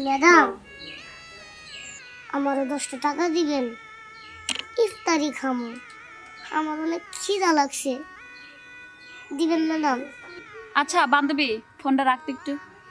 Madam আমারও 10টা টাকা দিবেন, ইফতারি খামো, আমার অনেক খিদা লাগছে, দিবেন ম্যাডাম? আচ্ছা বান্ধবী ফোনটা রাখতে একটু।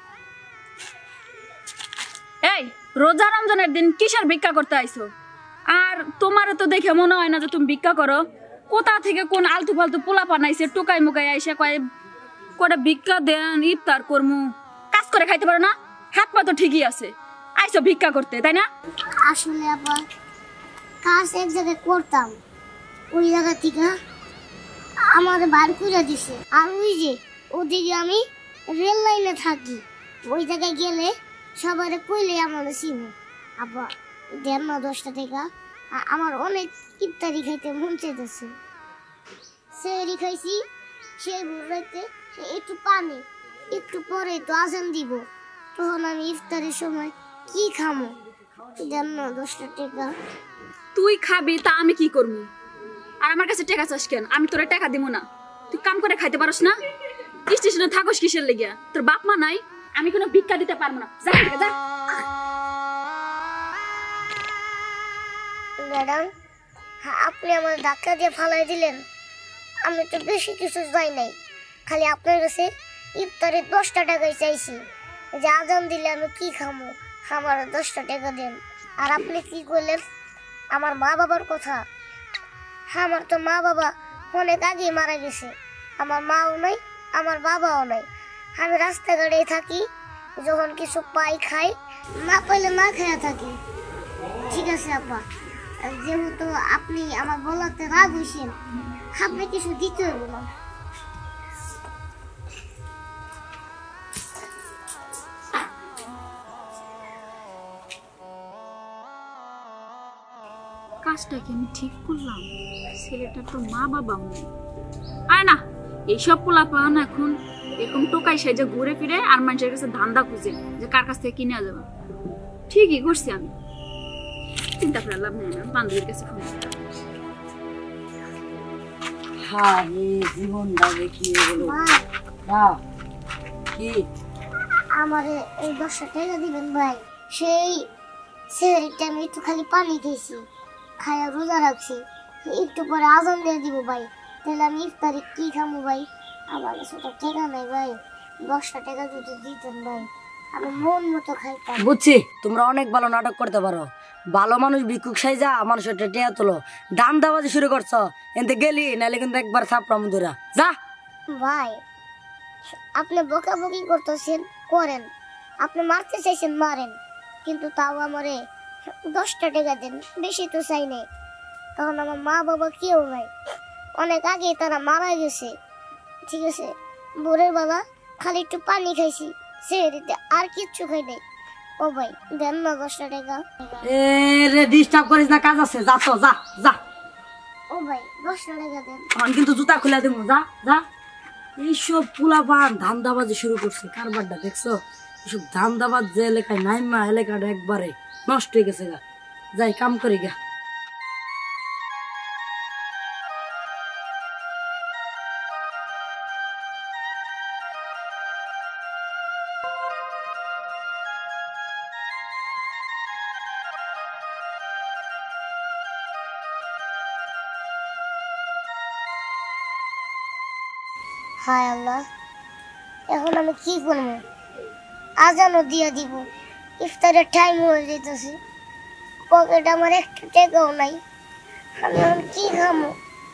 এই রোজা রমজানের দিন কিসের ভিক্ষা করতে আইছো? আর তোমার তো দেখে মনে হয় না যে তুমি ভিক্ষা করো। কোথা থেকে কোন আলতু ফালতু পোলা পানাইছে টুকাই মুকাই আইসে কয় কটা ভিক্ষা দেন ইফতার করমু, কাজ করে খাইতে পারো না? হাত পা তো ঠিকই আছে, আইসো ভিক্ষা করতে, তাই না? আসলে আপা কাজ এক জায়গায় করতাম, ওই জায়গা থেকে আমার বার করে দিছে। আর ওই যে ওদিকে আমি রেল লাইনে থাকি, ওই জায়গায় গেলে সবারে কইলে আমার চিনি। আপা দেন না 10টা টাকা, আমার অনেক ইফতারি খাইতে মন চাইতেছে। সেহরি খাইছি, সেই রাইতে একটু পানি, একটু পরে তো আজান দিব, তখন আমি ইফতারের সময় কি খামো? দেন না 10টা টাকা। তুই খাবি তা আমি কি করবো? আর আমার কাছে টাকা চাস কেন? আমি তোরা টাকা দিব না? তুই কাম করে খাইতে পারস না? স্টেশনে থাকস কিসের লেগে? তোর বাপ মা নাই, আমি কোনো ভিক্ষা দিতে পারবো না, যা যা। ম্যাডাম আপনি আমার ধাক্কা দিয়ে ফালাই দিলেন, আমি তো বেশি কিছু যাই নাই, খালি আপনার কাছে ইফতারে 10টা টাকাই চাইছি, যে আজান দিলে আমি কি খামো, আমার 10টা টাকা দেন। আর আপনি কি করলেন আমার মা বাবার কথা? আমার তো মা বাবা অনেক আগেই মারা গেছে, আমার মাও নাই আমার বাবাও নাই, আমি রাস্তাঘাটে থাকি, যখন কিছু পাই খাই, না পাইলে না খেয়ে থাকি। ঠিক আছে আপা, যেহেতু আপনি আমার বলাতে রাগ হইছেন, আপনি কিছু দিতে হবে না। কাজটা কি আমি ঠিক করলাম? ছেলেটা তো মা বাবা নেই। আয় না, এইসব পোলাপান এখন এরকম টোকাই সেজে ঘুরে ফিরে আর মানুষের কাছে ধান্দা খুঁজে যে কার কাছ থেকে কিনে যাবে। ঠিকই করছি আমি, চিন্তা করে লাভ নেই, না বান্ধবীর কাছে ফোন। হ্যাঁ জীবনটা দেখিয়ে গেলো। কি আমার এই 10টা টাকা দিবেন ভাই? সেই সেহরিটা আমি একটু খালি পানি খেয়েছি, খায়া রোজা রাখছি, একটু পরে আজান দিয়ে দিব ভাই, তাহলে আমি ইফতারি কি খামো ভাই? আমার কাছে তো টাকা নাই ভাই, 10টা টাকা যদি দিতেন ভাই আমি মন মতো খাইতাম। বুঝছি তোমরা অনেক ভালো নাটক করতে পারো, ভালো মানুষ ভিক্ষুক সাইজা মানুষের টেয়া তোলো, দান্দাবাজি শুরু করছো, এনতে গেলি নাহলে কিন্তু একবার থাপড়া মুদুরা যা। ভাই আপনি বকাবকি করতেছেন করেন, আপনি মারতে চাইছেন মারেন, কিন্তু তাও আমারে 10টা টাকা দেন, বেশি তো চাই নাই। তখন আমার মা বাবা কেউ নাই, অনেক আগে তারা মারা গেছে। ঠিক আছে, ভোরের বেলা খালি একটু পানি খাইছি, সেহরিতে আর কিচ্ছু খাই নাই। ও ভাই দেন না 10টা টাকা। এ রে ডিস্টার্ব করিস না, কাজ আছে, যা তো যা যা। ও ভাই 10টা টাকা দেন। এখন কিন্তু জুতা খুলে দেবো, যা যা। এইসব পোলাপান ধান্দাবাজি শুরু করছে, কারবারটা দেখছো? এইসব ধান্দাবাজ যে এলাকায় নাইমা, এলাকাটা একবারে নষ্ট হয়ে গেছে গা। যাই কাম করি গা। হায় আল্লাহ, এখন আমি কি করবো? আজানও দিয়া দিব, ইফতারের টাইম হয়ে যেতেছে, পকেটে আমার একটা টাকাও নাই, আমি এখন কি খামো?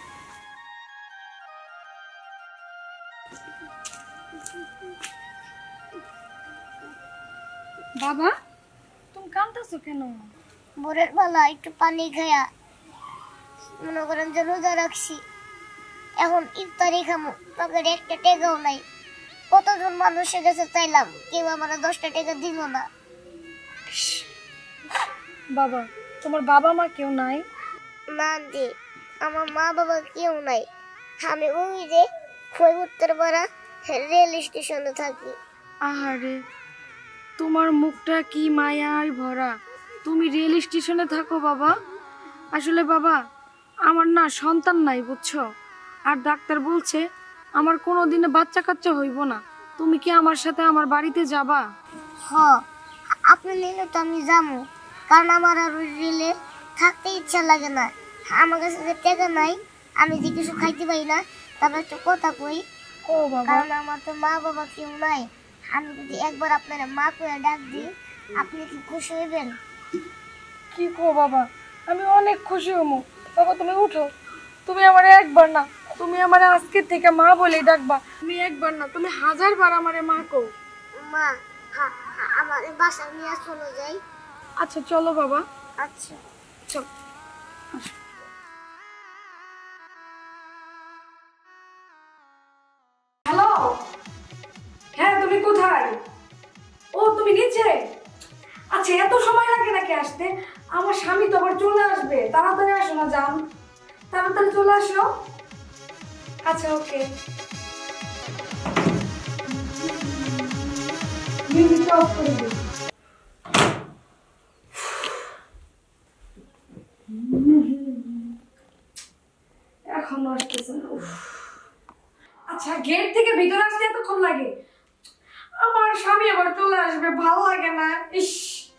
বাবা তুমি কাঁদতেছো কেন? ভোরের বেলা একটু পানি খায়া মনে করেন যে রোজা রাখছি, এখন ইফতারি খামো, পকেটে একটা টাকাও নাই। কতজন মানুষের কাছে চাইলাম, কেউ আমার 10টা টাকা দিল না। বাবা তোমার বাবা মা কেউ নাই? না দি, আমার মা বাবা কেউ নাই, আমি ওই যে খই উত্তরপাড়া রেল স্টেশনে থাকি। আহারে তোমার মুখটা কি মায়ায় ভরা, তুমি রেল স্টেশনে থাকো বাবা? আসলে বাবা আমার না সন্তান নাই বুঝছো, আর ডাক্তার বলছে আমার কোনোদিনে বাচ্চা কাচ্চা হইব না, তুমি কি আমার সাথে আমার বাড়িতে যাবা? হ আপনি নিলে তো আমি যাবো, কারণ আমার আর ওই রেলে থাকতে ইচ্ছা লাগে না। আমার কাছে যে টাকা নাই, আমি যে কিছু খাইতে পারি না, তারপর একটা কথা কই। ও বাবা, কারণ আমার তো মা বাবা কেউ নাই। আমি যদি একবার আপনারা মা করে ডাক দিই, আপনি কি খুশি হইবেন? কি কো বাবা, আমি অনেক খুশি হমু। বাবা তুমি উঠো, তুমি আমারে একবার না, তুমি আমারে আজকে থেকে মা বলেই ডাকবা। তুমি একবার না, তুমি 1000বার আমারে মা কও। মা, আমার বাসায় নিয়ে চলে যাই। আচ্ছা চলো বাবা। আচ্ছা। চল। হ্যালো, হ্যাঁ তুমি কোথায়? ও তুমি নিচে? আচ্ছা এত সময় লাগে নাকি আসতে? আমার স্বামী তো আবার চলে আসবে, তাড়াতাড়ি আসো না যান, তাড়াতাড়ি চলে আসো। আচ্ছা ওকে। মিউজিকটা অফ করে দিই। এখনো আসতেছে না। উফ। আচ্ছা গেট থেকে ভিতরে আসতে এতক্ষণ লাগে? আমার স্বামী আবার চলে আসবে, ভালো লাগে না। ইস।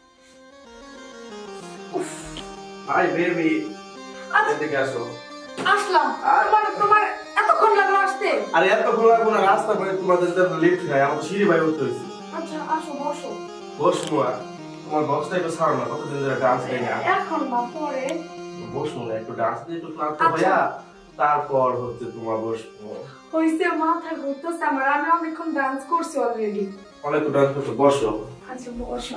উফ। হাই বেবি, আচ্ছা এদিকে আসো। আসলাম। তোমার এতক্ষণ লাগলো আসতে? আরে এতক্ষণ লাগবো না, রাস্তা করে তোমাদের জন্য লিফট নাই, আমার সিঁড়ি বাই উঠতে হয়েছে। আচ্ছা আসো বসো। বসবো আর তোমার বক্সটা একটু ছাড়ো না, কতদিন ধরে ডান্স দেয় না। এখন না পরে। বসবো না, একটু ডান্স দিয়ে একটু ক্লান্ত আচ্ছা। ভাইয়া, তারপর হচ্ছে তোমার বসবো। হইছে, মাথা ঘুরতেছে আমার, আমি অনেকক্ষণ ডান্স করছি অলরেডি। অনেক ডান্স করতে, বসো। আচ্ছা বসো।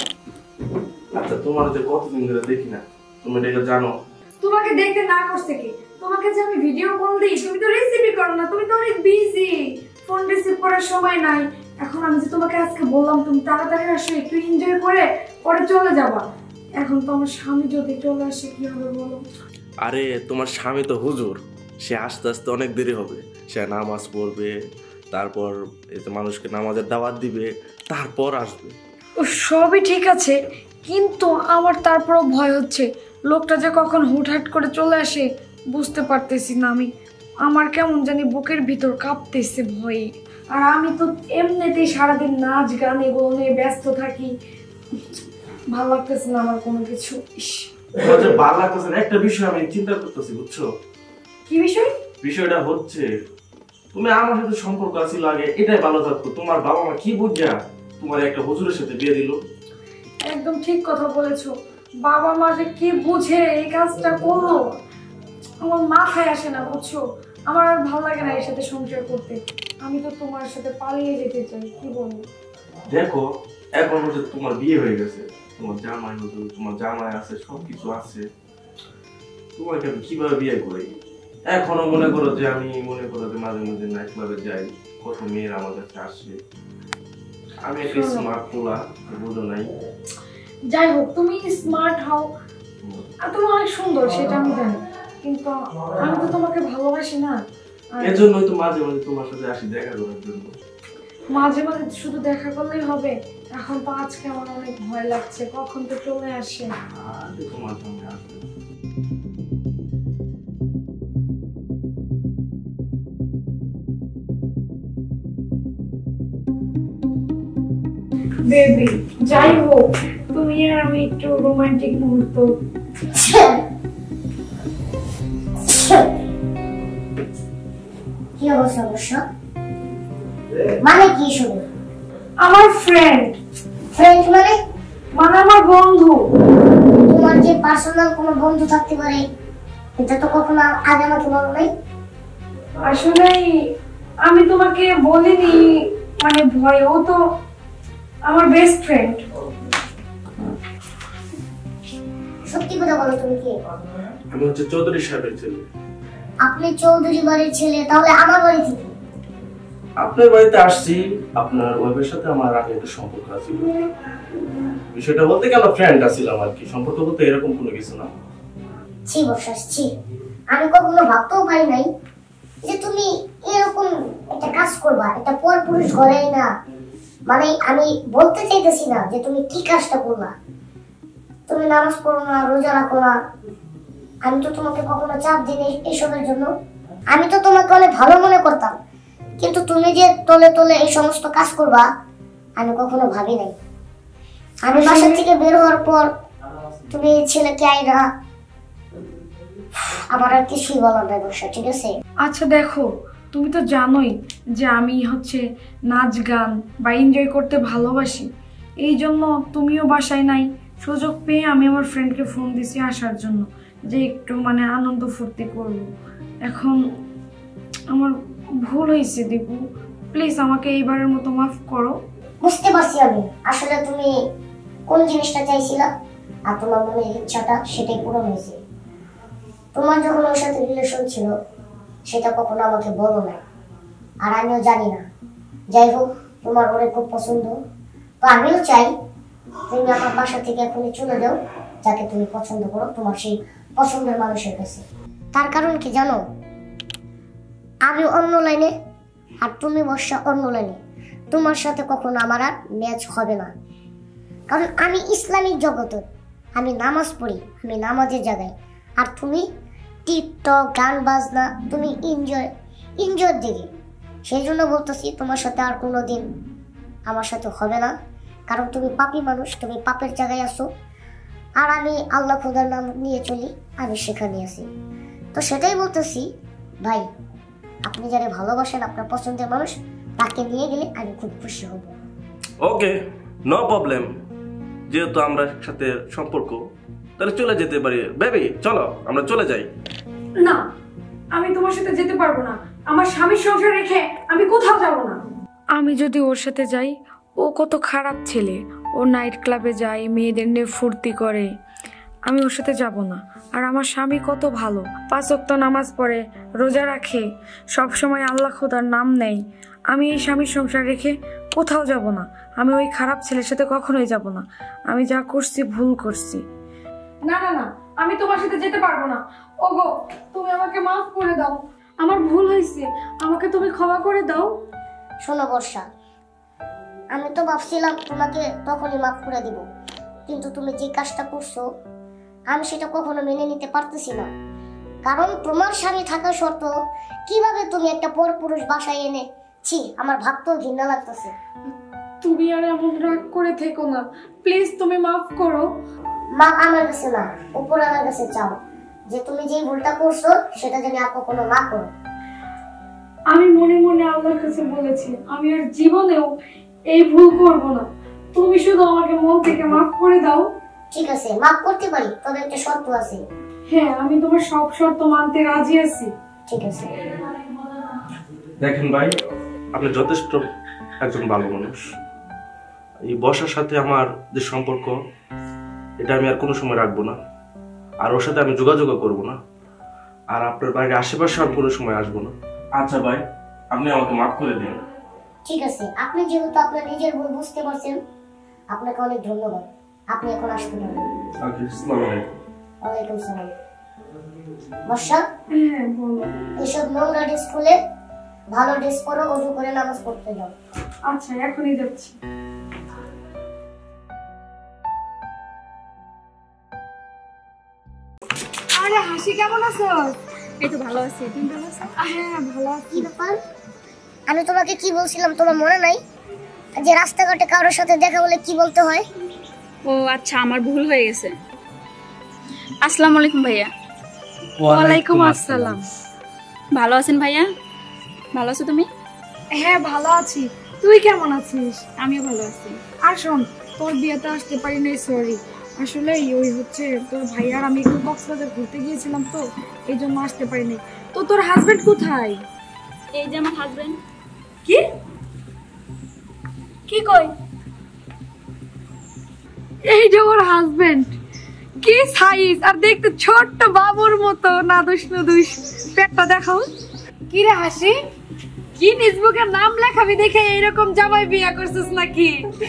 আচ্ছা তোমার যে কতদিন ধরে দেখি না, তুমি এটা জানো? তোমাকে দেখতে না করছে কি? তোমাকে যে আমি ভিডিও কল দিই, তুমি তো রিসিভই করো না, তুমি তো অনেক বিজি, ফোন রিসিভ করার সময় নাই। এখন আমি যে তোমাকে আজকে বললাম তুমি তাড়াতাড়ি আসো, একটু এনজয় করে পরে চলে যাবা। এখন তো আমার স্বামী যদি চলে আসে কি হবে বলো? আরে তোমার স্বামী তো হুজুর, সে আস্তে আস্তে অনেক দেরি হবে। সে নামাজ পড়বে, তারপর এতে মানুষকে নামাজের দাওয়াত দিবে, তারপর আসবে। ও সবই ঠিক আছে, কিন্তু আমার তারপরও ভয় হচ্ছে, লোকটা যে কখন হুটহাট করে চলে আসে বুঝতে পারতেছি না আমি। আমার কেমন জানি বুকের ভিতর কাঁপতেছে ভয়ে। আর আমি তো এমনিতেই সারাদিন নাচ গান এগুলো নিয়ে ব্যস্ত থাকি, ভালো লাগতেছে না আমার কোনো কিছু। ইস, তোমার যে ভালো লাগতেছে না, একটা বিষয় আমি চিন্তা করতেছি, বুঝছো? কি বিষয়? বিষয়টা হচ্ছে তুমি আমার সাথে সম্পর্ক আছিল আগে, এটাই ভালো থাকতো। তোমার বাবা মা কি বুঝা তোমার একটা হুজুরের সাথে বিয়ে দিল? একদম ঠিক কথা বলেছো। বাবা মা যে কি বুঝে এই কাজটা করলো আমার মাথায় আসে না, বুঝছো? আমার আর ভালো লাগে না এর সাথে সংসার করতে। আমি তো তোমার সাথে পালিয়ে যেতে চাই, কি বলবো? দেখো এখন হচ্ছে তোমার বিয়ে হয়ে গেছে, তোমার জামাই হুজুর, তোমার জামাই আছে, সবকিছু আছে, তোমাকে আমি কিভাবে বিয়ে করি? এখনো মনে করো যে আমি মনে করো যে মাঝে মাঝে নাইট ক্লাবে যাই, কত মেয়ের আমার কাছে আসে। আমি একটা স্মার্ট পোলা, বুঝো নাই? যাই হোক, তুমি স্মার্ট হও আর তুমি অনেক সুন্দর, সেটা আমি জানি, কিন্তু আমি তো তোমাকে ভালোবাসি না। আর এর জন্যই তো মাঝে মাঝে তোমার সাথে আসি দেখা করার জন্য। মাঝে মাঝে শুধু দেখা করলেই হবে? এখন তো আজকে আমার অনেক ভয় লাগছে, কখন তো চলে আসে। আর তোমার সঙ্গে আসবে। বেবি যাই হোক, তুমি আর আমি একটু রোমান্টিক মুহূর্ত। কি অবস্থা অবশ্য? মানে কি শুরু? আমার ফ্রেন্ড ফ্রেন্ড মানে? মানে আমার বন্ধু। তোমার যে পার্সোনাল কোনো বন্ধু থাকতে পারে, এটা তো কখনো আগে আমাকে বলো নাই। আসলে আমি তোমাকে বলিনি, মানে ভয়, ও তো আমার বেস্ট ফ্রেন্ড। সত্যি কথা বলো, তুমি কি? আমি হচ্ছে চৌধুরী সাহেবের ছেলে। আপনি চৌধুরী বাড়ির ছেলে, তাহলে আমার বাড়ি থেকে? আপনার বাড়িতে আসছি, আপনার ওয়াইফের সাথে আমার আগে একটা সম্পর্ক ছিল। বিষয়টা বলতে কি আমরা ফ্রেন্ড আছিলাম আর কি, সম্পর্ক বলতে এরকম কোনো কিছু না। ছি বর্ষাস, ছি। আমি কখনো ভাবতেও পারি নাই যে তুমি এরকম একটা কাজ করবা, একটা পরপুরুষ ঘরে না। মানে আমি বলতে চাইতেছি না যে তুমি কি কাজটা করলা। তুমি নামাজ পড়ো না, রোজা রাখো না। আমি তো তোমাকে কখনো চাপ দিই এসবের জন্য। আমি তো তোমাকে অনেক ভালো মনে করতাম, কিন্তু তুমি যে তলে তলে এই সমস্ত কাজ করবা আমি কখনো ভাবি নাই। আমি বাসা থেকে বের হওয়ার পর তুমি এই ছেলেকে আইরা, আমার আর কিছুই বলার নাই বর্ষা, ঠিক আছে? আচ্ছা দেখো, তুমি তো জানোই যে আমি হচ্ছে নাচ গান বা এনজয় করতে ভালোবাসি, এই জন্য তুমিও বাসায় নাই। সুযোগ পেয়ে আমি আমার ফ্রেন্ডকে ফোন দিছি আসার জন্য, যে একটু মানে আনন্দ ফুর্তি করব। এখন আমার ভুল হয়েছে দীপু, প্লিজ আমাকে এইবারের মতো মাফ করো। বুঝতে পারছি আমি আসলে তুমি কোন জিনিসটা চাইছিলা, আর তোমার মনের ইচ্ছাটা সেটাই পূরণ হয়েছে। তোমার যখন ওর সাথে রিলেশন ছিল সেটা কখনো আমাকে বলো না, আর আমিও জানি না। যাই হোক, তোমার ওরে খুব পছন্দ, তো আমিও চাই তুমি আমার বাসা থেকে এখনই চলে যাও, যাকে তুমি পছন্দ করো তোমার সেই পছন্দের মানুষের কাছে। তার কারণ কি জানো, আমি অন্য লাইনে আর তুমি বর্ষা অন্য লাইনে, তোমার সাথে কখনো আমার আর ম্যাচ হবে না। কারণ আমি ইসলামিক জগতে, আমি নামাজ পড়ি, আমি নামাজের জায়গায়, আর তুমি টিকটক গান বাজনা, তুমি এনজয়ের দিকে। সেই জন্য বলতেছি তোমার সাথে আর কোনোদিন আমার সাথে হবে না, কারণ তুমি পাপী মানুষ, তুমি পাপের জায়গায় আসো, আর আমি আল্লাহ খোদার নাম নিয়ে চলি, আমি সেখানে আছি। তো সেটাই বলতেছি ভাই, আপনি যারা ভালোবাসেন, আপনার পছন্দের মানুষ, তাকে নিয়ে গেলে আমি খুব খুশি হব। Okay, no problem. যেহেতু আমরা সাথে সম্পর্ক, তাহলে চলে যেতে পারি। বেবি চলো আমরা চলে যাই। না, আমি তোমার সাথে যেতে পারবো না। আমার স্বামীর সংসার রেখে আমি কোথাও যাব না। আমি যদি ওর সাথে যাই, ও কত খারাপ ছেলে, ও নাইট ক্লাবে যায়, মেয়েদের নিয়ে ফুর্তি করে, আমি ওর সাথে যাব না। আর আমার স্বামী কত ভালো, 5 ওয়াক্ত নামাজ পড়ে, রোজা রাখে, সব সময় আল্লাহ খোদার নাম নেয়। আমি এই স্বামীর সংসার রেখে কোথাও যাব না। আমি ওই খারাপ ছেলের সাথে কখনোই যাব না। আমি যা করছি ভুল করছি। না না না, আমি তোমার সাথে যেতে পারবো না। ওগো, তুমি আমাকে মাফ করে দাও, আমার ভুল হয়েছে, আমাকে তুমি ক্ষমা করে দাও। শোনো বর্ষা, আমি তো ভাবছিলাম তোমাকে তখনই মাফ করে দিব, কিন্তু তুমি যে কাজটা করছো আমি সেটা কখনো মেনে নিতে পারতেছি না। কারণ তোমার স্বামী থাকা সত্ত্বেও কিভাবে তুমি একটা পরপুরুষ বাসায় এনে, ছি, আমার ভাবতেও ঘৃণা লাগতেছে। তুমি আর এমন রাগ করে থেকো না, প্লিজ তুমি মাফ করো। মা আমার কাছে না, উপর আমার কাছে চাও যে তুমি যে ভুলটা করছো সেটা যেন আর কখনো না করো। আমি মনে মনে আল্লাহর কাছে বলেছি আমি আর জীবনেও এই ভুল করব না। তুমি শুধু আমাকে মন থেকে মাফ করে দাও। ঠিক আছে, মাফ করতে পারি, তবে একটা শর্ত আছে। হ্যাঁ, আমি তোমার সব শর্ত মানতে রাজি আছি। ঠিক আছে। দেখেন ভাই, আপনি যথেষ্ট একজন ভালো মানুষ। এই বর্ষার সাথে আমার যে সম্পর্ক, এটা আমি আর কোনো সময় রাখবো না, আর ওর সাথে আমি যোগাযোগ করবো না, আর আপনার বাড়ির আশেপাশে আমি কোনো সময় আসবো না। আচ্ছা ভাই, আপনি আমাকে মাফ করে দিন। ঠিক আছে, আপনি যেহেতু আপনার নিজের ভুল বুঝতে পারছেন, আপনাকে অনেক ধন্যবাদ। আপনি এখন আসতে পারেন। ওকে, আসসালামু আলাইকুম। ওয়ালাইকুম সালাম। বর্ষা, হ্যাঁ বলো। এসব নোংরা ড্রেস খুলে ভালো ড্রেস পরো, ওযু করে নামাজ পড়তে যাও। আচ্ছা, এখনই যাচ্ছি। আরে হাসি, কেমন আছো? এই তো ভালো আছি, তুমি ভালো আছো? হ্যাঁ ভালো আছি। কি ব্যাপার? আমি তোমাকে কি বলছিলাম তোমার মনে নাই? যে রাস্তাঘাটে কারোর সাথে দেখা হলে কি বলতে হয়? ও আচ্ছা, আমার ভুল হয়ে গেছে। আসসালামু আলাইকুম ভাইয়া। ওয়ালাইকুম আসসালাম। ভালো আছেন ভাইয়া? ভালো আছো তুমি? হ্যাঁ ভালো আছি, তুই কেমন আছিস? আমিও ভালো আছি। আর শোন, তোর বিয়েতে আসতে পারি নাই, সরি। আসলে ওই হচ্ছে তোর ভাই আর আমি একটু কক্সবাজার ঘুরতে গিয়েছিলাম, তো এই জন্য আসতে পারি নাই। তো তোর হাজবেন্ড কোথায়? এই যে আমার হাজবেন্ড। কি কি কই? এই যে ওর হাজবেন্ড, কি সাইজ, আর দেখতে ছোট্ট বাবুর মতো, নাদুস নুদুস। পেটটা দেখাও। কি রে হাসি, কি ফেসবুকের নাম লেখাবি দেখে এইরকম জামাই বিয়ে করছিস নাকি?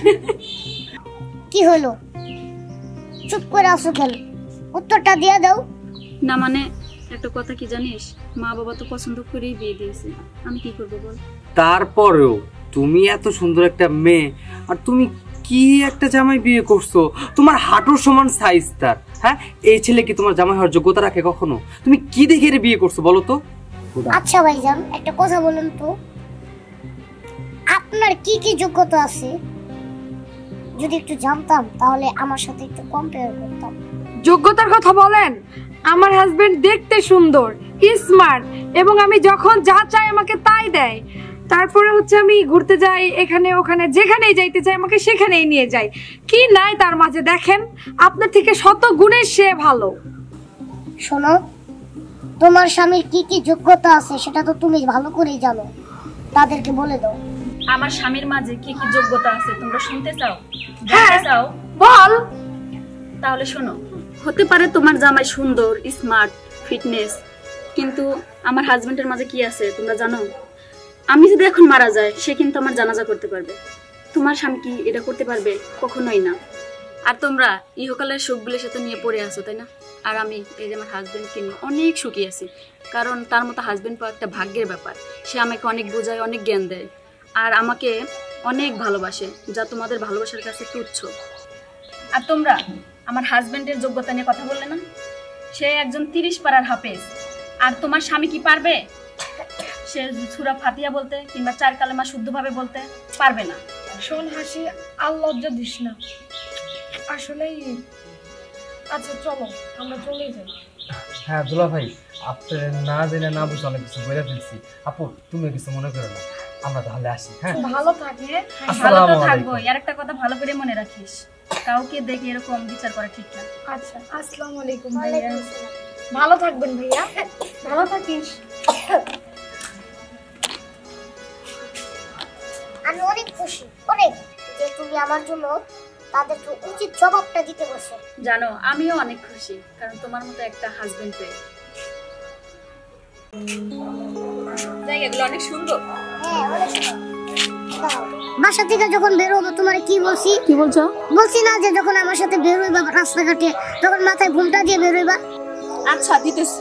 কি হলো, চুপ করে আসো কেন? উত্তরটা দিয়ে দাও। না মানে একটা কথা কি জানিস, মা বাবা তো পছন্দ করেই বিয়ে দিয়েছে, আমি কি করবো বল। তারপরেও তুমি এত সুন্দর একটা মেয়ে, আর তুমি কি একটা জামাই বিয়ে করছো? তোমার হাঁটুর সমান সাইজ তার। হ্যাঁ, এই ছেলে কি তোমার জামাই হওয়ার যোগ্যতা রাখে কখনো? তুমি কি দেখে বিয়ে করছো বলো তো? আচ্ছা ভাইজান, একটা কথা বলুন তো, আপনার কি কি যোগ্যতা আছে? যদি একটু জানতাম তাহলে আমার সাথে একটু কম্পেয়ার করতাম। যোগ্যতার কথা বলেন, আমার হাজবেন্ড দেখতে সুন্দর, স্মার্ট, এবং আমি যখন যা চাই আমাকে তাই দেয়। তারপরে হচ্ছে আমি ঘুরতে যাই এখানে ওখানে, যেখানেই যাইতে চাই আমাকে সেখানেই নিয়ে যায়। কি নাই তার মাঝে দেখেন, আপনার থেকে শত গুণে সে ভালো। শোনো, তোমার স্বামীর কি কি যোগ্যতা আছে সেটা তো তুমি ভালো করেই জানো, তাদেরকে বলে দাও। আমার স্বামীর মাঝে কি কি যোগ্যতা আছে তোমরা শুনতে চাও? হ্যাঁ। জানতে চাও? বল। তাহলে শোনো, হতে পারে তোমার জামাই সুন্দর, স্মার্ট, ফিটনেস, কিন্তু আমার হাজবেন্ডের মাঝে কি আছে তোমরা জানো? আমি যদি এখন মারা যায় সে কিন্তু আমার জানাজা করতে পারবে। তোমার স্বামী কি এটা করতে পারবে? কখনোই না। আর তোমরা ইহকালের সুখগুলির সাথে নিয়ে পড়ে আছো, তাই না? আর আমি এই যে আমার হাজবেন্ডকে নিয়ে অনেক সুখী আছি, কারণ তার মতো হাজবেন্ড পাওয়া একটা ভাগ্যের ব্যাপার। সে আমাকে অনেক বোঝায়, অনেক জ্ঞান দেয়, আর আমাকে অনেক ভালোবাসে, যা তোমাদের ভালোবাসার কাছে তুচ্ছ। আর তোমরা আমার হাজবেন্ডের যোগ্যতা নিয়ে কথা বললে না? সে একজন 30 পারার হাফেজ। আর তোমার স্বামী কি পারবে? সে সূরা ফাতিহা বলতে কিংবা 4 কালেমা শুদ্ধভাবে বলতে পারবে না। শোন হাসি, আর লজ্জা দিস না। আসলেই আচ্ছা চলো আমরা চলে যাই। হ্যাঁ দুলা ভাই, আপনার না জেনে না বুঝে অনেক কিছু বলে ফেলছি। আপু তুমি কিছু মনে করো না, আমরা তাহলে আসি। হ্যাঁ, ভালো থাকে। ভালো তো আসসালামু থাকবো। আলাইকুম। আর একটা কথা ভালো করে মনে রাখিস, কাউকে দেখে এরকম বিচার করা ঠিক না। আচ্ছা, আসসালামু আলাইকুম ভাইয়া। ভালো থাকবেন ভাইয়া, ভালো থাকিস। আমি অনেক খুশি, অনেক, যে তুমি আমার জন্য তাদেরকে উচিত জবাবটা দিতে বসো। জানো, আমিও অনেক খুশি, কারণ তোমার মতো একটা হাজবেন্ড পেয়ে। জায়গাগুলো অনেক সুন্দর। হ্যাঁ, অনেক সুন্দর। বাসা থেকে যখন বের হবো তোমার কি বলছি? কি বলছো? বলছি না যে যখন আমার সাথে বের হইবা রাস্তাঘাটে তখন মাথায় ঘুমটা দিয়ে বের হইবা। আচ্ছা, দিতেছি।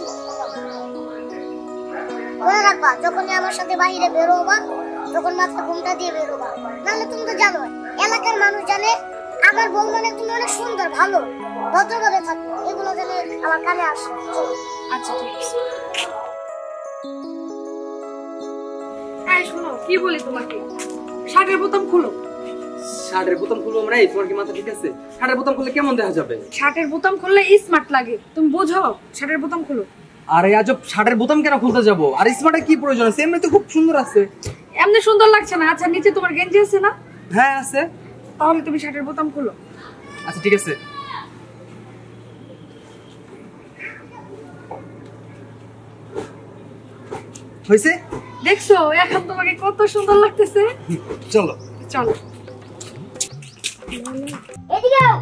মনে রাখবা, যখনই আমার সাথে বাইরে বের হবা তখন মাথায় ঘুমটা দিয়ে বের হবা। নাহলে তুমি তো জানো, এলাকার মানুষ জানে আমার বউ মানে তুমি অনেক সুন্দর, ভালো, ভদ্রভাবে থাকো, এগুলো জানে আমার কানে আসে। আচ্ছা, ঠিক আছে। এই শোনো, কি বলি তোমাকে, শার্টের বোতাম খুলো। শার্টের বোতাম খুলবো আমরা? এই তোমার কি মাথা ঠিক আছে? শার্টের বোতাম খুললে কেমন দেখা যাবে? শার্টের বোতাম খুললে স্মার্ট লাগে, তুমি বোঝো। শার্টের বোতাম খুলো। আরে আজব, শার্টের বোতাম কেন খুলতে যাবো? আর স্মার্টের কি প্রয়োজন আছে? এমনি তো খুব সুন্দর আছে। এমনি সুন্দর লাগছে না। আচ্ছা, নিচে তোমার গেঞ্জি আছে না? হ্যাঁ আছে। তাহলে তুমি শার্টের বোতাম খুলো। আচ্ছা ঠিক আছে। হয়েছে? দেখছো এখন তোমাকে কত সুন্দর লাগতেছে। চলো চলো। এদিকে আও।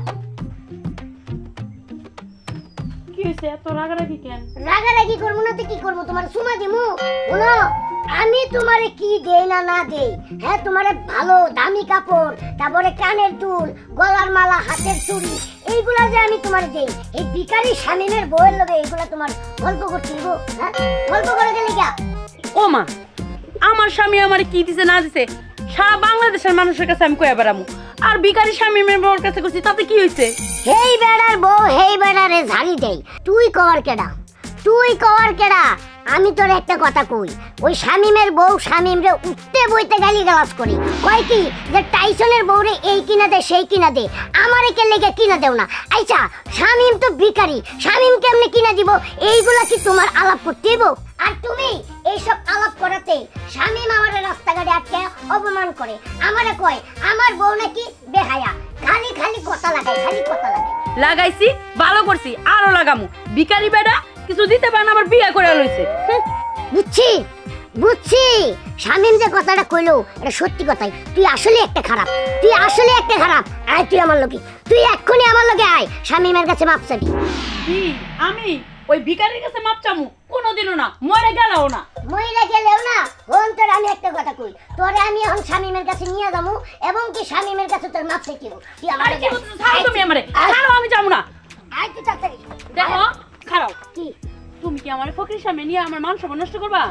কি হয়েছে? এত রাগারাগি কেন? রাগারাগি করবো না তো কি করবো? তোমার সুমা দিমু? বলো, আমি তোমারে কি দেই না না দেই? হ্যাঁ, তোমারে ভালো দামি কাপড়, তারপরে কানের দুল, গলার মালা, হাতের চুড়ি, এইগুলা যে আমি তোমার দেই, এই ভিখারি স্বামীনের বউয়ের লগে এইগুলা তোমার গল্প করতে দিব? হ্যাঁ, গল্প করে গেলে কি? ও মা, আমার স্বামী আমার কি দিছে না দিছে সারা বাংলাদেশের মানুষের কাছে আমি কইয়া বেড়ামু, আর বিকারি স্বামী মেয়ের কাছে করছি, তাতে কি হয়েছে? হেই বেড়ার বউ হেই বেড়ারে ঝাড়ি দেই, তুই কর কেডা? তুই কর কেডা? আমি তোর একটা কথা কই, ওই শামিমের বউ শামিমরে উঠতে বইতে গালি গালাজ করি, কয় কি যে টাইসনের বউরে এই কিনা দে সেই কিনা দে, আমারে কে লেগে কিনা দেও না। আচ্ছা, শামিম তো ভিখারি, শামিম কেমনে কিনা দিব? এইগুলা কি তোমার আলাপ করতে দিব? আর তুমি এইসব আলাপ করাতে শামিম আমারে রাস্তাঘাটে আটকে অপমান করে, আমারে কয় আমার বউ নাকি বেহায়া, খালি খালি কথা লাগায়, খালি কথা লাগায়। লাগাইছি, ভালো করছি, আরো লাগামু। বিকারি বেড়া কিছু দিতে পারে না, আবার বিয়ে করে লইছে। বুঝছি বুঝছি, শামিম যে কথাটা কইলো এটা সত্যি কথাই। তুই আসলে একটা খারাপ, তুই আসলে একটা খারাপ। আয় তুই আমার লোকে, তুই এক্ষুনি আমার লোকে আয়, শামিমের কাছে মাপ চাবি। কি আমি ওই ভিখারির কাছে মাপ চামু? কোনোদিনও না, মরে গেলেও না। মহিলা গেলেও না। হন, তোর আমি একটা কথা কই, তোরে আমি এখন শামিমের কাছে নিয়ে যাবো এবং কি শামিমের কাছে তোর মাপ চাইব। তুই আমার আরে কি বলছিস? ছাড়ো তুমি আমারে, ছাড়ো, আমি যাবো না। আয় তুই তাড়াতাড়ি। দেখো, খারাপ কি তুমি কি আমার ফকির সামনে নিয়ে আমার মান সম্মান নষ্ট করবা?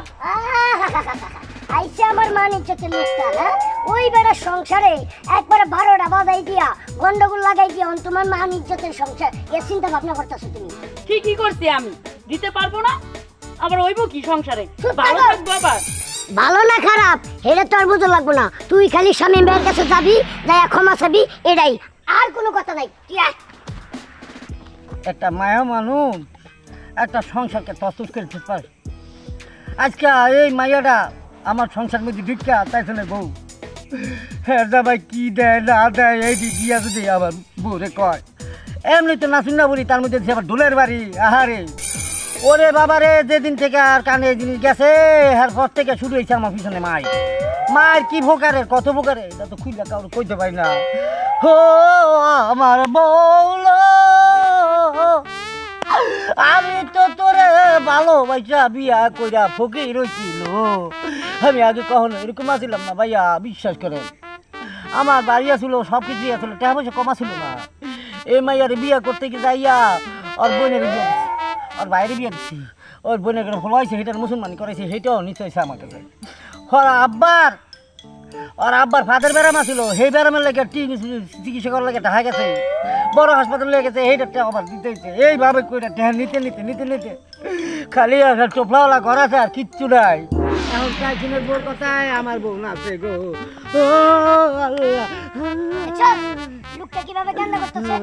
আইসা আমার মান ইজ্জতের লোকটা, হ্যাঁ? ওই বেড়া সংসারে একবারে 12টা বাজাই দিয়া গন্ডগোল লাগাই দিয়া তোমার মান ইজ্জতের সংসার এর চিন্তা ভাবনা করতেছো তুমি? ঠিকই করছি, আমি দিতে পারবো না, আবার ওইব কি সংসারে? চুপ ভালো থাকো। থাকবো আবার। ভালো না খারাপ হেরে তো আর বুঝো লাগবো না, তুই খালি শামিম ভাইয়ের কাছে যাবি, যাই ক্ষমা চাবি, এটাই আর কোনো কথা নাই, তুই আয়। একটা মায়া মানুষ একটা সংসারকে তসুস করে দিতে পারে। আজকে এই মায়াটা আমার সংসার মধ্যে ঢুকা তাইছে বউ হ্যাঁ ভাই কি দেয় না দেয় এই দিয়া যদি আবার বউরে কয় এমনি তো নাচুন না বলি তার মধ্যে আবার ডোলের বাড়ি আহারে ওরে বাবারে যেদিন থেকে আর কানে জিনিস গেছে এর পর থেকে শুরু হয়েছে আমার পিছনে মায়ের কি ভোকারের কত ভোকারে এটা তো খুঁজলে কাউকে কইতে পারি না। ও আমার বউল আমি তো তোরে ভালোবাসা বিয়া কইরা ফকির রইছিল, আমি আগে কখনো এরকম আসছিলাম না ভাইয়া, বিশ্বাস করেন। আমার বাড়ি আসলো সব কিছু আসলো, টাকা পয়সা কম আসলো না। এই মাইয়ারে বিয়া করতে গিয়ে যাইয়া ওর বোনের বিয়ে দিচ্ছি, ওর বাইরে বিয়ে দিচ্ছি, ওর বোনের করে ভালো হয়েছে সেটার মুসলমানি করেছে সেটাও নিশ্চয় হয়েছে আমার কাছে। ওর আব্বার ফাদের ব্যারাম আসছিল, সেই ব্যারামের লেগে চিকিৎসা করার লেগে দেখা গেছে, বড় হাসপাতাল লেগে গেছে, এইটা আবার দিতে হয়েছে। এইভাবে কইরা নিতে নিতে নিতে নিতে খালি টোপলাওয়ালা ঘর আছে আর কিচ্ছু নাই। এখন কাইছিনের বউর কথায় আমার বউ নাচে গো। লোকটা কিভাবে কান্না করতেছে?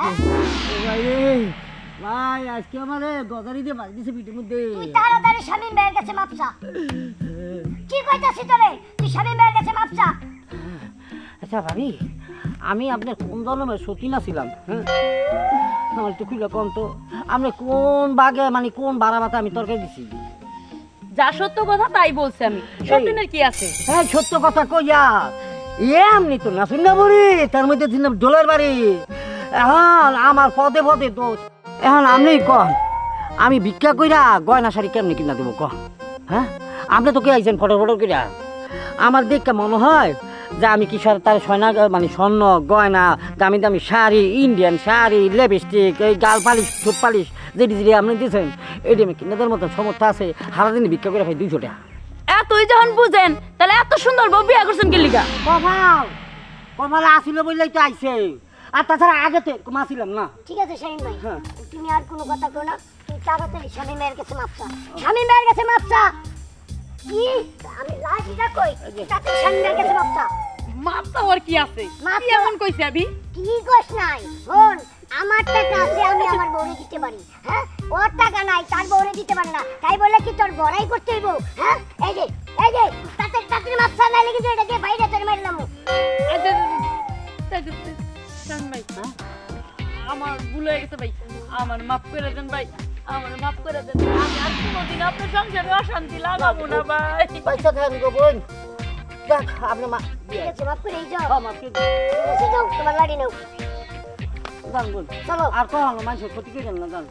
ভাই আজকে আমারে গজারি দিয়ে মারি দিছে পিঠের মধ্যে। তুই তাড়াতাড়ি শামীম ভাইয়ের কাছে মাপ চা। কি কইতাছিস তোরে? তুই শামীম ভাইয়ের কাছে মাপ চা। আচ্ছা ভাবি, আমি আপনার কোন জন্মের সতীনা ছিলাম? হ্যাঁ আমার একটু খুলে কম তো, আপনি কোন বাগে মানে কোন বাড়াবাতে আমি তরকারি দিছি? যা সত্য কথা তাই বলছি আমি, সত্যিনের কি আছে? হ্যাঁ সত্য কথা কইয়া এমনি তো না শুননা বলি, তার মধ্যে ডোলের বাড়ি। এখন আমার পদে পদে তো এখন আপনি কন আমি ভিক্ষা কইরা গয়না শাড়ি কেমনি কিনা দেবো কন? হ্যাঁ আপনি তো কে আইছেন ফটো কইরা? আমার দেখতে মনে হয় যে আমি কি তার সয়না মানে স্বর্ণ গয়না দামি দামি শাড়ি, ইন্ডিয়ান শাড়ি, লিপস্টিক, এই গাল পালিশ ঠোঁট পালিশ যেটি যেটি আপনি দিয়েছেন এটি আমি কিনাদের মতন সমর্থ আছে। সারাদিন ভিক্ষা করে ভাই 200 টাকা। তুই যখন বুঝেন তাহলে এত সুন্দর বউ বিয়া করছেন কি লিগা? কপালে আসিল বললেই তো আইছে, আর তাছাড়া আগে তো এরকম আসিলাম না। ঠিক আছে শামীম ভাই, তুমি আর কোনো কথা কো না, তুই তাড়াতাড়ি শামীম ভাইয়ের কাছে মাপ চা। শামীম ভাইয়ের কাছে মাপ চা। কি আমি লাঠিটা কই? তাতে শামীম ভাইয়ের কাছে মাপ চা। মাপ চাওয়ার কি আছে? কি এমন কইছে আমি? কি কইছ নাই? হন আমার টাকা আছে, আমি আমার বউরে দিতে পারি। হ্যাঁ ওর টাকা নাই, তার বউরে দিতে পারে না, তাই বলে কি তোর বড়াই করতে হইব? হ্যাঁ এই যে তাতে মাপ চা নাই, কিন্তু এটা দিয়ে বাইরে তোর মারলাম। আমার ভুল হয়ে গেছে ভাই, আমার মাফ করে দেন ভাই, আমার মাফ করে দেন। আমি আর কোনোদিন আপনার সংসারে অশান্তি লাগাবো না ভাই। পয়সা থাকেন গো বোন, যাক আপনি ঠিক আছে মাফ করে যাও। মাফ করে ঠিক আছে যাও, তোমার লাড়ি নাও। যান বোন, চলো। আর কখন মানুষের ক্ষতি করে না যান।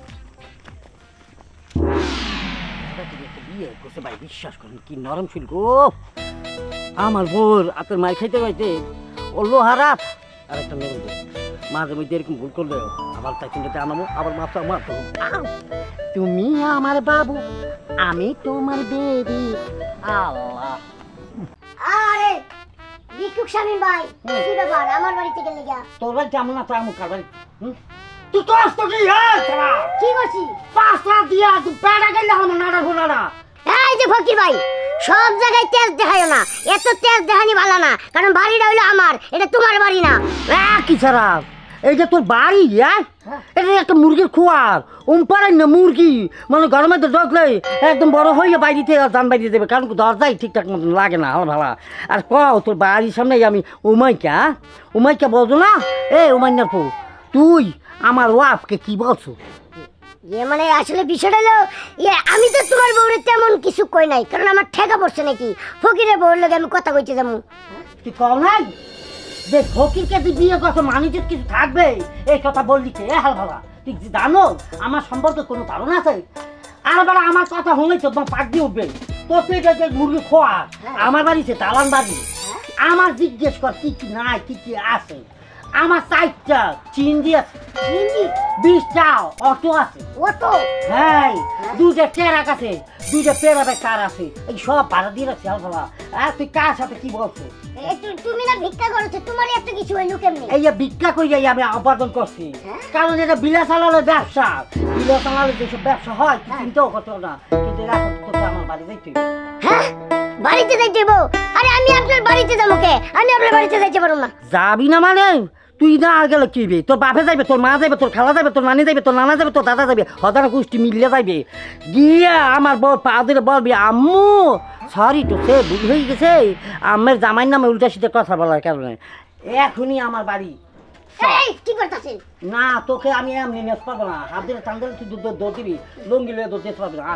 বিয়ে করছে ভাই, বিশ্বাস করেন কি নরম ছিল গো আমার বোর। আপনার মায়ের খাইতে খাইতে ও লোহারাত আর একটা নরম বোন। মাঝে মধ্যে এরকম ভুল করলে আবার তাই চিন্তাতে আনাবো, আবার মাপটা আমার তো তুমি আমার বাবু আমি তোমার বেবি। আল্লাহ আরে ভিক্ষুক শামীম ভাই, কি ব্যাপার আমার বাড়িতে গেলে গা? তোর বাড়ি কেমন না আমার কার বাড়ি? তুই তো আসতো কি কি করছি? পাঁচটা দিয়া তুই পেড়া গেলে আমার নাড়া ঘোড়াটা। এই যে ফকির ভাই, সব জায়গায় তেজ দেখায় না, এত তেজ দেখানি ভালো না, কারণ বাড়িটা হইলো আমার, এটা তোমার বাড়ি না। কি ছাড়া এইটা তোর বাড়ি? এটা একটা মুরগির খোয়ার পারাই না মুরগি, মানে গরমে তো ঢুকলে একদম বড় হয়ে বাড়িতে দান বাড়িয়ে দেবে, কারণ দরজাই ঠিকঠাক মতন লাগে না আমার ভালো। আর কও তোর বাড়ির সামনে আমি উমাইকা বলছো না? উমাইনার পো তুই আমার ওয়াফকে কি বলছো? মানে আসলে বিষয়টা হলো আমি তো তোমার বউরে তেমন কিছু কই নাই, কারণ আমার ঠেকা পড়ছে নাকি ফকিরের বউর লগে আমি কথা কইতে যাবো। তুই কও নাই যে ফকিরকে তুই বিয়ে করছো মানুষ কিছু থাকবে, এই কথা বললি কে? হাল ভালা তুই জানো আমার সম্পর্কে কোনো ধারণা আছে? আর বেলা আমার কথা শুনলেই তো তোমার পাক দিয়ে উঠবে। তোর পেটে যে মুরগি খোয়া আমার বাড়িতে দালান বাড়ি, আমার জিজ্ঞেস কর কি কি নাই কি কি আছে। আমার 4টা চিংড়ি আছে, 20টা অটো আছে, অটো হ্যাঁ 2টা ট্রাক আছে, 2টা পেরাবে কার আছে, এই সব ভাড়া দিয়ে রাখছি। হাল ভালা তুই কার সাথে কি বলছো? তুমি না ভিক্ষা করছো, তোমার এত কিছু হইলো কেমনে? এই ভিক্ষা কই যাই আমি উপার্জন করছি, কারণ এটা বিলাসালালের ব্যবসা। বিলাসালালের যেসব ব্যবসা হয় তুই চিন্তাও করতো না, কিন্তু এখন তোকে আমার বাড়ি যাইতে। হ্যাঁ বাড়িতে যাইতে দেবো? আরে আমি আপনার বাড়িতে যাবো কে? আমি আপনার বাড়িতে যাইতে পারবো না। যাবি না মানে তুই না আর গেলে কি তোর বাপে যাইবে, তোর মা যাইবে, তোর খালা যাবে, তোর নানি যাইবে, তোর নানা যাবে, তোর দাদা যাবে, হজার গোষ্ঠী মিলিয়ে যাইবে। গিয়া আমার বউ পা ধরে বলবি আম্মু সরি তো সে ভুল হয়ে গেছে, আমের জামাইয়ের নামে উল্টা সিধে কথা বলার কারণে। এখনই আমার বাড়ি। এই কি করতেছেন? না তোকে আমি এমনি নেস পারবো না, হাত দিলে টান দিলে তুই দৌড় দিবি, লঙ্গি লিয়ে দৌড় দিতে পারবি না।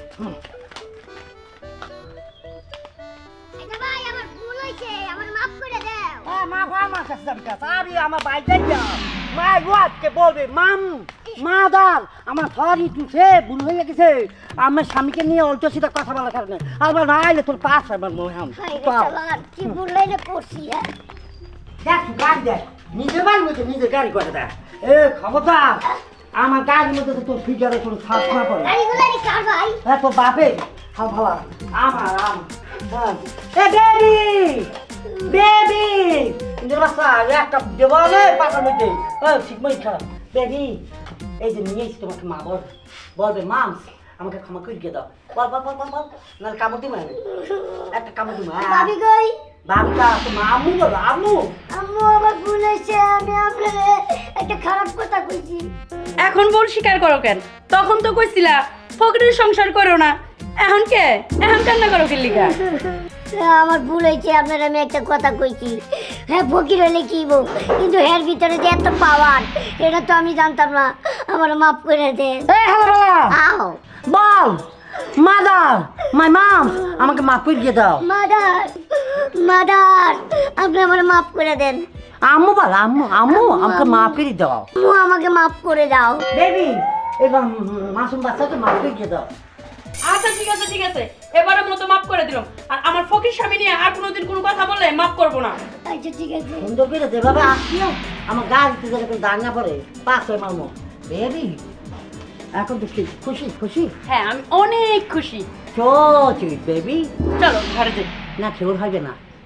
আচ্ছা ভাই আমার ভুল হয়েছে, আমার মাফ করে দাও। আমার কাছে যাবি কাছে, আমি আমার বাইক যাই মা ওয়াটকে বলবে মাম মাদার আমার সরি তুই ভুল হয়ে গেছে, আমার স্বামীকে নিয়ে উল্টো সিধা কথা বলার কারণে। আমার না আইলে তোর পাশ আমার মনে হয় কি ভুল লাইনে করছি। দেখ গাড়ি দেখ, নিজের বাড়ির মধ্যে নিজের গাড়ি করে দেখ। এ খবরদার আমার গাড়ির মধ্যে তো তোর ফিগারে কোনো ছাপ না পড়ে। গাড়িগুলো কার ভাই? হ্যাঁ তোর বাপে হাল ভালা আমার এ বেবি বেবি নিজের বাচ্চা একটা দেওয়ালে পাতার মধ্যে ঠিক মতো খারাপ বেবি এই যে নিয়ে এসে তোমাকে মা বলবে মাম আমাকে ক্ষমা করে দিয়ে দাও, বল বল বল বল বল নাহলে কামড় দিবে একটা কামড় দিবে। ভাবি কই? বাবুটা তোমার আম্মু বলো আম্মু। আম্মু আমার ভুল হয়েছে, আমি আপনাকে একটা খারাপ কথা কইছি। এখন ভুল স্বীকার করো কেন? তখন তো কইছিলা ফকিরের সংসার করো না, এখন কান্না করো কি লিগা? আমার ভুল হয়েছে, আপনার আমি একটা কথা কইছি। হ্যাঁ ফকির হলে কি বউ, কিন্তু এর ভিতরে যে এত পাওয়ার এটা তো আমি জানতাম না, আমার মাফ করে দেন। এই হ্যালো আও বল মাদার মাই মাম আমাকে মাফ করে দিয়ে দাও। মাদার মাদার আপনি আমার মাফ করে দেন। আম্মু বল আম্মু আম্মু আমাকে মাফ করে দাও। আম্মু আমাকে মাফ করে দাও। বেবি এবার মাসুম বাচ্চাকে মাফ করে দিয়ে দাও। আচ্ছা ঠিক আছে, এবারের মতো মাফ করে দিলাম। আর আমার ফকির স্বামী নিয়ে আর কোনোদিন কোনো কথা বললে মাফ করবো না। আচ্ছা ঠিক আছে। সুন্দর করে যেভাবে আসিও আমার গাড়িতে যেরকম দাঁড় না পড়ে পাশে মারমো। বেবি এখন তো খুশি খুশি? হ্যাঁ আমি অনেক খুশি। চো চুই বেবি চলো ঘরে যাই। না খেয়ে হবে না।